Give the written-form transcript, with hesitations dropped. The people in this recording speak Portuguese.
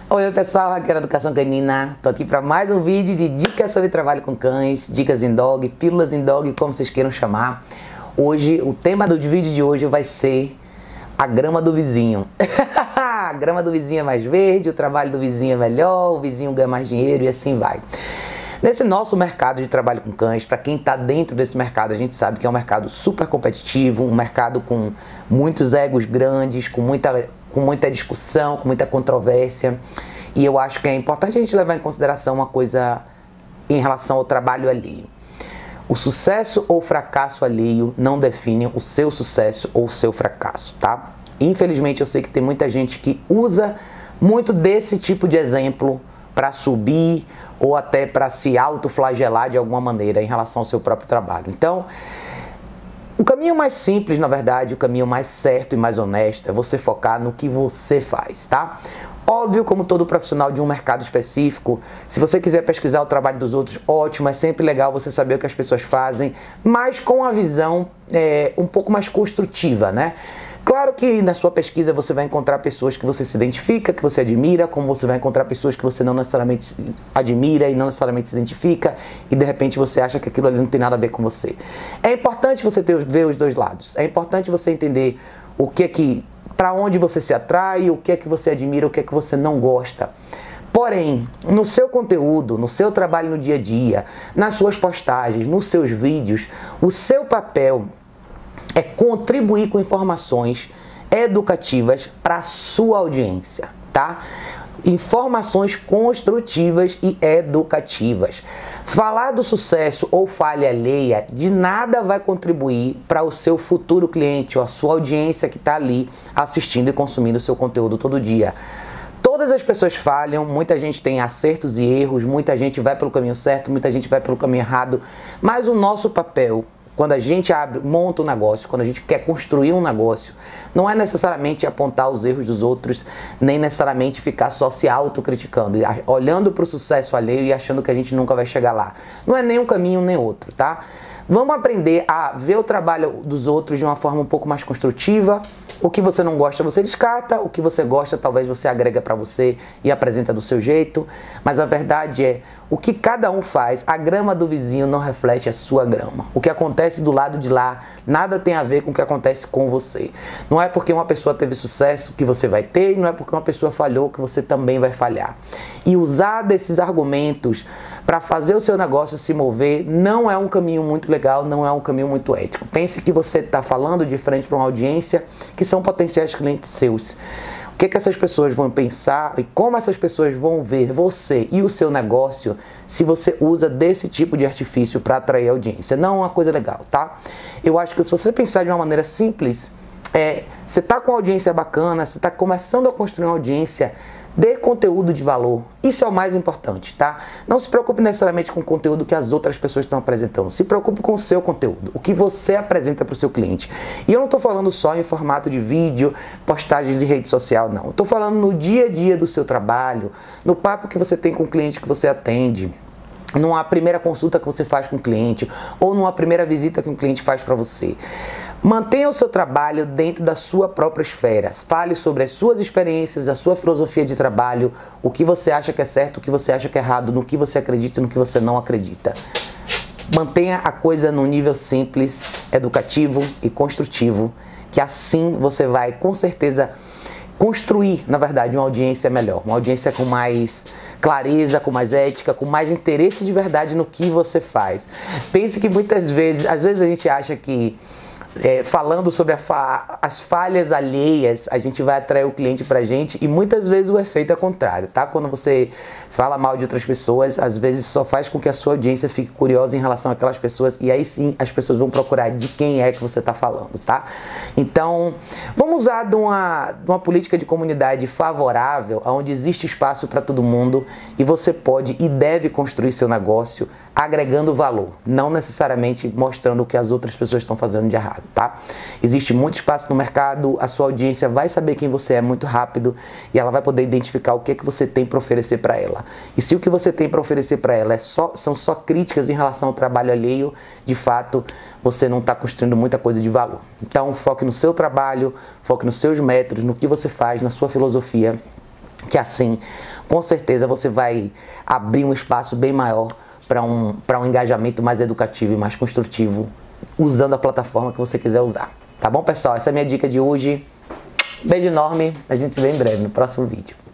Oi pessoal, aqui é a Educação Canina. Tô aqui para mais um vídeo de dicas sobre trabalho com cães, dicas em dog, pílulas em dog, como vocês queiram chamar. Hoje, o tema do vídeo de hoje vai ser a grama do vizinho. A grama do vizinho é mais verde, o trabalho do vizinho é melhor, o vizinho ganha mais dinheiro e assim vai. Nesse nosso mercado de trabalho com cães, para quem está dentro desse mercado, a gente sabe que é um mercado super competitivo, um mercado com muitos egos grandes, com muita discussão, com muita controvérsia. E eu acho que é importante a gente levar em consideração uma coisa em relação ao trabalho alheio. O sucesso ou fracasso alheio não definem o seu sucesso ou o seu fracasso, tá? Infelizmente eu sei que tem muita gente que usa muito desse tipo de exemplo para subir ou até para se autoflagelar de alguma maneira em relação ao seu próprio trabalho. Então, o caminho mais simples, na verdade, o caminho mais certo e mais honesto é você focar no que você faz, tá? Óbvio, como todo profissional de um mercado específico, se você quiser pesquisar o trabalho dos outros, ótimo, é sempre legal você saber o que as pessoas fazem, mas com uma visão um pouco mais construtiva, né? Claro que na sua pesquisa você vai encontrar pessoas que você se identifica, que você admira, como você vai encontrar pessoas que você não necessariamente admira e não necessariamente se identifica e de repente você acha que aquilo ali não tem nada a ver com você. É importante você ver os dois lados, é importante você entender o que é que, para onde você se atrai, o que é que você admira, o que é que você não gosta. Porém, no seu conteúdo, no seu trabalho no dia a dia, nas suas postagens, nos seus vídeos, o seu papel é contribuir com informações educativas para a sua audiência, tá? Informações construtivas e educativas. Falar do sucesso ou falha alheia de nada vai contribuir para o seu futuro cliente ou a sua audiência que está ali assistindo e consumindo o seu conteúdo todo dia. Todas as pessoas falham, muita gente tem acertos e erros, muita gente vai pelo caminho certo, muita gente vai pelo caminho errado, mas o nosso papel, quando a gente monta um negócio, quando a gente quer construir um negócio, não é necessariamente apontar os erros dos outros, nem necessariamente ficar só se autocriticando, olhando para o sucesso alheio e achando que a gente nunca vai chegar lá. Não é nem um caminho nem outro, tá? Vamos aprender a ver o trabalho dos outros de uma forma um pouco mais construtiva. O que você não gosta, você descarta. O que você gosta, talvez você agrega para você e apresenta do seu jeito. Mas a verdade é, o que cada um faz, a grama do vizinho não reflete a sua grama. O que acontece do lado de lá, nada tem a ver com o que acontece com você. Não é porque uma pessoa teve sucesso que você vai ter, e não é porque uma pessoa falhou que você também vai falhar. E usar desses argumentos para fazer o seu negócio se mover não é um caminho muito legal, não é um caminho muito ético. Pense que você está falando de frente para uma audiência que são potenciais clientes seus. O que essas pessoas vão pensar e como essas pessoas vão ver você e o seu negócio se você usa desse tipo de artifício para atrair audiência. Não é uma coisa legal, tá? Eu acho que se você pensar de uma maneira simples, você está com uma audiência bacana, você está começando a construir uma audiência, dê conteúdo de valor. Isso é o mais importante, tá? Não se preocupe necessariamente com o conteúdo que as outras pessoas estão apresentando. Se preocupe com o seu conteúdo, o que você apresenta para o seu cliente. E eu não estou falando só em formato de vídeo, postagens de rede social, não. Eu estou falando no dia a dia do seu trabalho, no papo que você tem com o cliente que você atende, numa primeira consulta que você faz com o cliente ou numa primeira visita que um cliente faz para você. Mantenha o seu trabalho dentro da sua própria esfera. Fale sobre as suas experiências, a sua filosofia de trabalho, o que você acha que é certo, o que você acha que é errado, no que você acredita e no que você não acredita. Mantenha a coisa num nível simples, educativo e construtivo, que assim você vai, com certeza, construir, na verdade, uma audiência melhor, uma audiência com mais clareza, com mais ética, com mais interesse de verdade no que você faz. Pense que muitas vezes, às vezes a gente acha que falando sobre as falhas alheias, a gente vai atrair o cliente pra gente e muitas vezes o efeito é contrário, tá? Quando você fala mal de outras pessoas, às vezes só faz com que a sua audiência fique curiosa em relação àquelas pessoas e aí sim as pessoas vão procurar de quem é que você tá falando, tá? Então, vamos usar de uma política de comunidade favorável, onde existe espaço para todo mundo e você pode e deve construir seu negócio agregando valor, não necessariamente mostrando o que as outras pessoas estão fazendo de errado, tá? Existe muito espaço no mercado, a sua audiência vai saber quem você é muito rápido e ela vai poder identificar o que é que você tem para oferecer para ela. E se o que você tem para oferecer para ela são só críticas em relação ao trabalho alheio, de fato, você não está construindo muita coisa de valor. Então, foque no seu trabalho, foque nos seus métodos, no que você faz, na sua filosofia, que assim, com certeza você vai abrir um espaço bem maior para um engajamento mais educativo e mais construtivo, usando a plataforma que você quiser usar. Tá bom, pessoal? Essa é a minha dica de hoje. Beijo enorme, a gente se vê em breve no próximo vídeo.